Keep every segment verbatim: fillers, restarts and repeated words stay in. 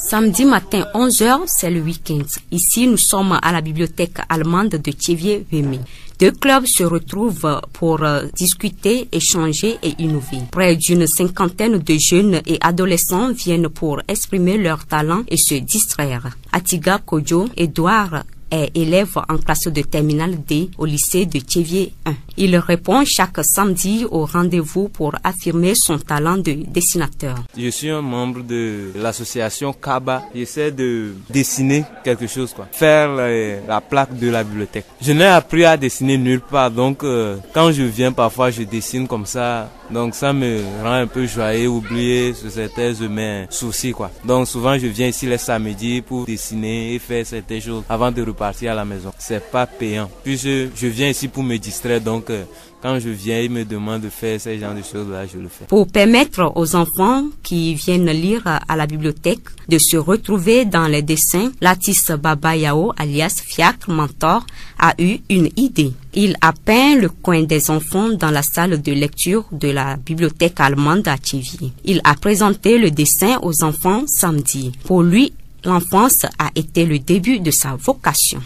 Samedi matin onze heures, c'est le week-end. Ici, nous sommes à la bibliothèque allemande de Thiéviers-Vimy. Deux clubs se retrouvent pour discuter, échanger et innover. Près d'une cinquantaine de jeunes et adolescents viennent pour exprimer leurs talents et se distraire. Atiga Kodjo, Edouard, est élève en classe de terminale D au lycée de Thiéviers un. Il répond chaque samedi au rendez-vous pour affirmer son talent de dessinateur. Je suis un membre de l'association Kaba. J'essaie de dessiner quelque chose, quoi. Faire la, la plaque de la bibliothèque. Je n'ai appris à dessiner nulle part, donc euh, quand je viens parfois je dessine comme ça. Donc ça me rend un peu joyeux, oublier sur certains de mes soucis, quoi. Donc souvent je viens ici les samedis pour dessiner et faire certaines choses avant de repartir à la maison. C'est pas payant. Puis je, je viens ici pour me distraire, donc euh, quand je viens, ils me demandent de faire ce genre de choses-là, je le fais. Pour permettre aux enfants qui viennent lire à la bibliothèque de se retrouver dans les dessins, Latis Baba Yao, alias Fiacre Mentor, a eu une idée. Il a peint le coin des enfants dans la salle de lecture de la bibliothèque allemande à Thiéviers. Il a présenté le dessin aux enfants samedi. Pour lui, l'enfance a été le début de sa vocation.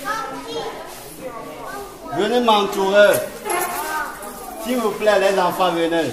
Venez m'entourer. S'il vous plaît, les enfants, venez.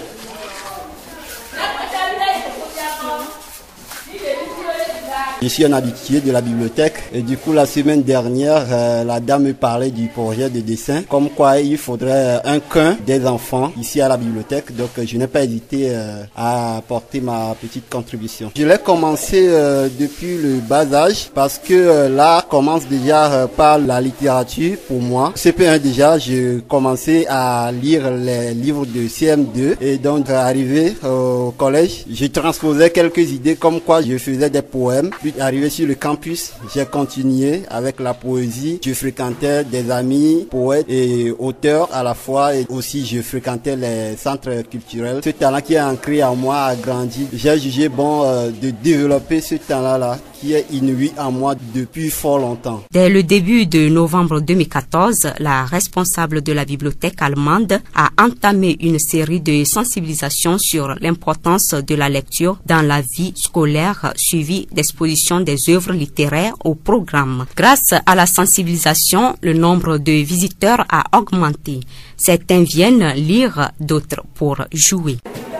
Je suis un habitué de la bibliothèque et du coup la semaine dernière euh, la dame me parlait du projet de dessin comme quoi il faudrait un coin des enfants ici à la bibliothèque, donc je n'ai pas hésité euh, à apporter ma petite contribution. Je l'ai commencé euh, depuis le bas âge parce que euh, là commence déjà euh, par la littérature pour moi. C P un déjà, je commençais à lire les livres de C M deux et donc arrivé euh, au collège, je transposais quelques idées comme quoi je faisais des poèmes. Puis arrivé sur le campus, j'ai continué avec la poésie. Je fréquentais des amis, poètes et auteurs à la fois et aussi je fréquentais les centres culturels. Ce talent qui est ancré en moi a grandi. J'ai jugé bon euh, de développer ce talent-là qui est inouï en moi depuis fort longtemps. Dès le début de novembre deux mille quatorze, la responsable de la bibliothèque allemande a entamé une série de sensibilisations sur l'importance de la lecture dans la vie scolaire suivie d'expositions des œuvres littéraires au programme. Grâce à la sensibilisation, le nombre de visiteurs a augmenté. Certains viennent lire, d'autres pour jouer.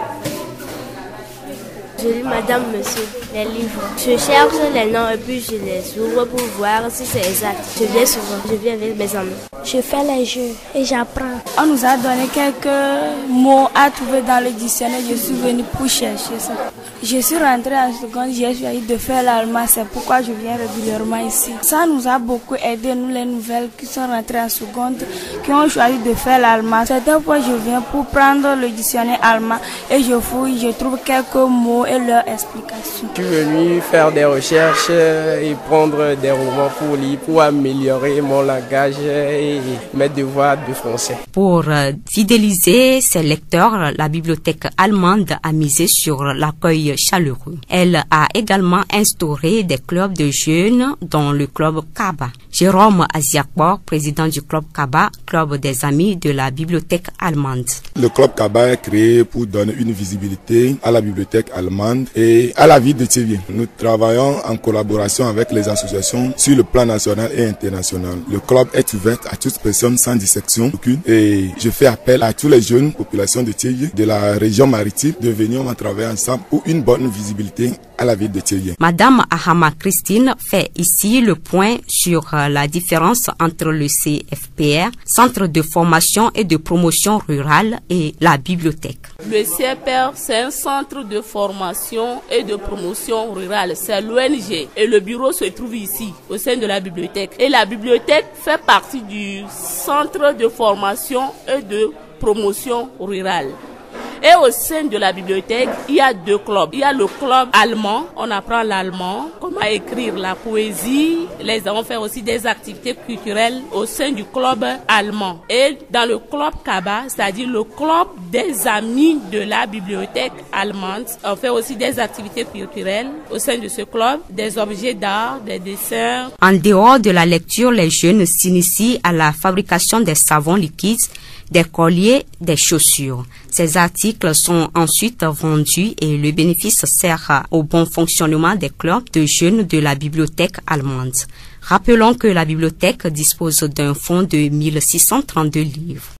Je lis Madame, Monsieur, les livres. Je cherche les noms et puis je les ouvre pour voir si c'est exact. Je viens souvent, je viens avec mes amis. Je fais les jeux et j'apprends. On nous a donné quelques mots à trouver dans le dictionnaire. Je suis venue pour chercher ça. Je suis rentrée en seconde, j'ai choisi de faire l'allemand. C'est pourquoi je viens régulièrement ici. Ça nous a beaucoup aidé, nous les nouvelles qui sont rentrées en seconde, qui ont choisi de faire l'allemand. Certaines fois, je viens pour prendre le dictionnaire allemand et je fouille, je trouve quelques mots et leurs explications. Je suis venu faire des recherches et prendre des romans pour lire, pour améliorer mon langage et mes devoirs de français. Pour fidéliser ses lecteurs, la bibliothèque allemande a misé sur l'accueil chaleureux. Elle a également instauré des clubs de jeunes, dont le club Kaba. Jérôme Aziakbo, président du club Kaba, club des amis de la bibliothèque allemande. Le club Kaba est créé pour donner une visibilité à la bibliothèque allemande et à la ville de Thiéviers. Nous travaillons en collaboration avec les associations sur le plan national et international. Le club est ouvert à toute personne sans distinction aucune et je fais appel à tous les jeunes populations de Thiéviers, de la région maritime, de venir on travailler ensemble pour une bonne visibilité à la ville de Thiéviers. Madame Ahama Christine fait ici le point sur la différence entre le C F P R, Centre de formation et de promotion rurale, et la bibliothèque. Le C F P R, c'est un centre de formation et de promotion rurale. C'est l'O N G et le bureau se trouve ici, au sein de la bibliothèque. Et la bibliothèque fait partie du centre de formation et de promotion rurale. Et au sein de la bibliothèque, il y a deux clubs. Il y a le club allemand, on apprend l'allemand, comment écrire la poésie. Les enfants font aussi des activités culturelles au sein du club allemand. Et dans le club Kaba, c'est-à-dire le club des amis de la bibliothèque allemande, on fait aussi des activités culturelles au sein de ce club, des objets d'art, des dessins. En dehors de la lecture, les jeunes s'initient à la fabrication des savons liquides des colliers, des chaussures. Ces articles sont ensuite vendus et le bénéfice sert au bon fonctionnement des clubs de jeunes de la bibliothèque allemande. Rappelons que la bibliothèque dispose d'un fonds de mille six cent trente-deux livres.